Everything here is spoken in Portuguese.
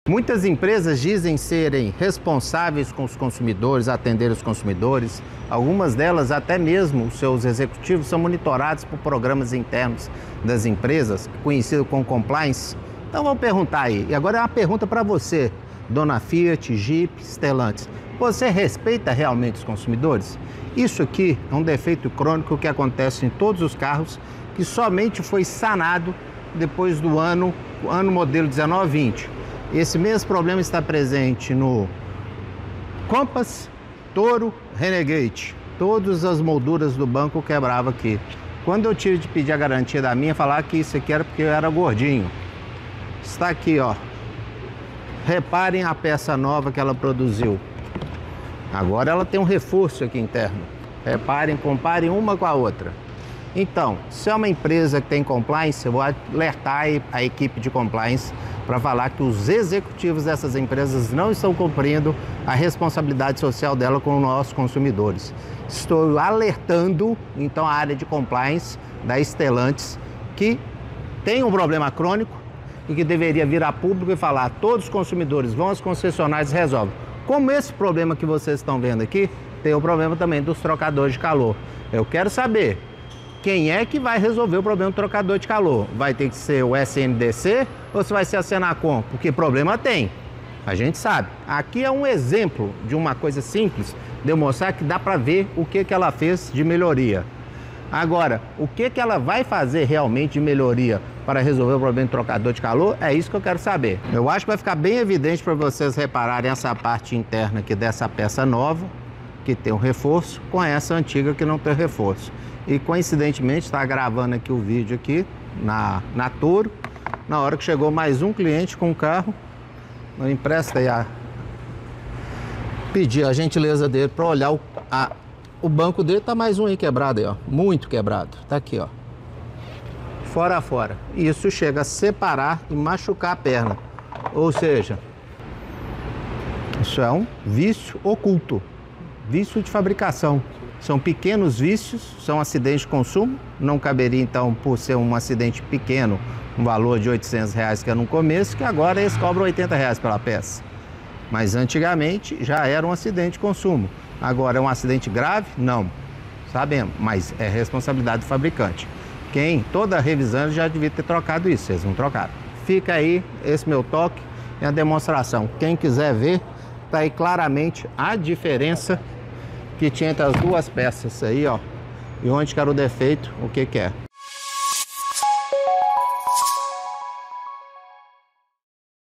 Muitas empresas dizem serem responsáveis com os consumidores, atender os consumidores. Algumas delas, até mesmo os seus executivos, são monitorados por programas internos das empresas, conhecido como compliance. Então vamos perguntar aí. E agora é uma pergunta para você, dona Fiat, Jeep, Stellantis. Você respeita realmente os consumidores? Isso aqui é um defeito crônico que acontece em todos os carros, que somente foi sanado depois do ano modelo 19-20. Esse mesmo problema está presente no Compass, Toro, Renegade. Todas as molduras do banco quebravam aqui. Quando eu tive de pedir a garantia da minha, falar que isso aqui era porque eu era gordinho. Está aqui, ó. Reparem a peça nova que ela produziu. Agora ela tem um reforço aqui interno. Reparem, comparem uma com a outra. Então, se é uma empresa que tem compliance, eu vou alertar a equipe de compliance para falar que os executivos dessas empresas não estão cumprindo a responsabilidade social dela com os nossos consumidores. Estou alertando, então, a área de compliance da Stellantis, que tem um problema crônico e que deveria vir a público e falar: todos os consumidores vão às concessionárias e resolvem. Como esse problema que vocês estão vendo aqui, tem o problema também dos trocadores de calor. Eu quero saber quem é que vai resolver o problema do trocador de calor. Vai ter que ser o SNDC ou se vai ser a Senacom? Porque problema tem, a gente sabe. Aqui é um exemplo de uma coisa simples, de eu mostrar que dá para ver o que ela fez de melhoria. Agora, o que ela vai fazer realmente de melhoria para resolver o problema do trocador de calor, é isso que eu quero saber. Eu acho que vai ficar bem evidente para vocês repararem essa parte interna aqui dessa peça nova, que tem um reforço, com essa antiga que não tem reforço. E coincidentemente está gravando aqui o vídeo aqui na Toro, na hora que chegou mais um cliente com o carro. Eu empresta aí pedir a gentileza dele para olhar o banco dele. Tá mais um aí quebrado aí, ó, muito quebrado. Tá aqui, ó, fora a fora. Isso chega a separar e machucar a perna. Ou seja, isso é um vício oculto, vício de fabricação. São pequenos vícios, são acidentes de consumo. Não caberia, então, por ser um acidente pequeno, um valor de R$800 que é no começo, que agora eles cobram R$80 pela peça. Mas antigamente já era um acidente de consumo. Agora é um acidente grave? Não. Sabemos, mas é responsabilidade do fabricante. Toda revisão já devia ter trocado isso, eles não trocaram. Fica aí esse meu toque e a demonstração. Quem quiser ver, tá aí claramente a diferença que tinha entre as duas peças aí, ó, e onde que era o defeito, o que que é.